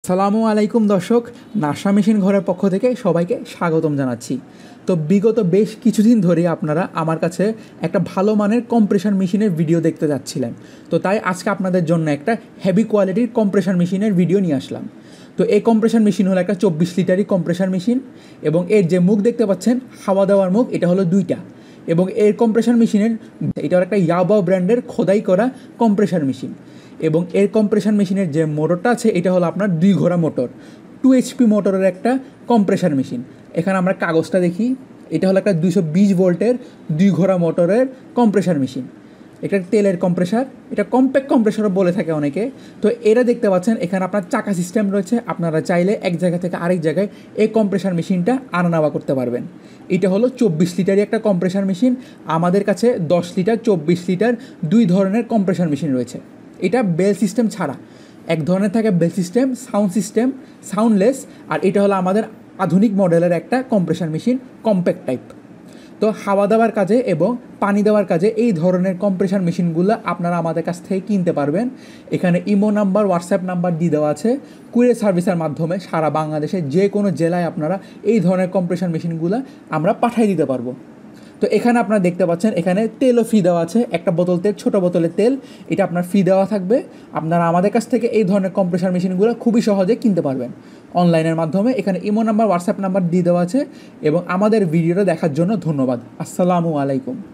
সালামু আলাইকুম দর্শক, নাসা মেশিন ঘরের পক্ষ থেকে সবাইকে স্বাগতম জানাচ্ছি। তো বিগত বেশ কিছুদিন ধরেই আপনারা আমার কাছে একটা ভালো মানের কম্প্রেশন মেশিনের ভিডিও দেখতে যাচ্ছিলেন। তো তাই আজকে আপনাদের জন্য একটা হেভি কোয়ালিটির কম্প্রেশন মেশিনের ভিডিও নিয়ে আসলাম। তো এই কম্প্রেশন মেশিন হলো একটা 24 লিটারই কম্প্রেশন মেশিন, এবং এর যে মুখ দেখতে পাচ্ছেন হাওয়া দেওয়ার মুখ, এটা হলো দুইটা। এবং এর কম্প্রেশন মেশিনের এটা একটা ইয়াবাও ব্র্যান্ডের খোদাই করা কম্প্রেশন মেশিন। এবং এর কম্প্রেশন মেশিনের যে মোটরটা আছে এটা হলো আপনার 2 ঘোড়া মোটর, 2 HP মোটরের একটা কম্প্রেশন মেশিন। এখানে আমরা কাগজটা দেখি, এটা হলো একটা 220 ভোল্টের 2 ঘোড়া মোটরের কম্প্রেশন মেশিন। এটা তেলের কম্প্রেসার, এটা কম্প্যাক্ট কম্প্রেসারও বলে থাকে অনেকে। তো এরা দেখতে পাচ্ছেন এখানে আপনার চাকা সিস্টেম রয়েছে, আপনারা চাইলে এক জায়গা থেকে আরেক জায়গায় এই কম্প্রেসার মেশিনটা আনা নেওয়া করতে পারবেন। এটা হলো 24 লিটারই একটা কম্প্রেসার মেশিন। আমাদের কাছে 10 লিটার, 24 লিটার 2 ধরনের কম্প্রেসার মেশিন রয়েছে। এটা বেল সিস্টেম ছাড়া, এক ধরনের থাকে bell system, sound system, soundless, আর এটা হলো আমাদের আধুনিক মডেলের একটা কম্প্রেসার মেশিন, কম্প্যাক্ট টাইপ। তো হাওয়া দেওয়ার কাজে এবং পানি দেওয়ার কাজে এই ধরনের কম্প্রেসার মেশিনগুলো আপনারা আমাদের কাছ থেকে কিনতে পারবেন। এখানে ইমো নাম্বার, হোয়াটসঅ্যাপ নাম্বার দিয়ে দেওয়া আছে। কুরিয়ার সার্ভিসের মাধ্যমে সারা বাংলাদেশে যে কোনো জেলায় আপনারা এই ধরনের কম্প্রেসার মেশিনগুলো আমরা পাঠিয়ে দিতে পারবো। তো এখানে আপনারা দেখতে পাচ্ছেন এখানে তেলও ফ্রি দেওয়া আছে, একটা বোতল তেল, ছোটো বোতলের তেল, এটা আপনার ফ্রি দেওয়া থাকবে। আপনারা আমাদের কাছ থেকে এই ধরনের কম্প্রেসার মেশিনগুলো খুবই সহজে কিনতে পারবেন অনলাইনের মাধ্যমে। এখানে ইমো নাম্বার, হোয়াটসঅ্যাপ নাম্বার দিয়ে দেওয়া আছে। এবং আমাদের ভিডিওটা দেখার জন্য ধন্যবাদ। আসসালামু আলাইকুম।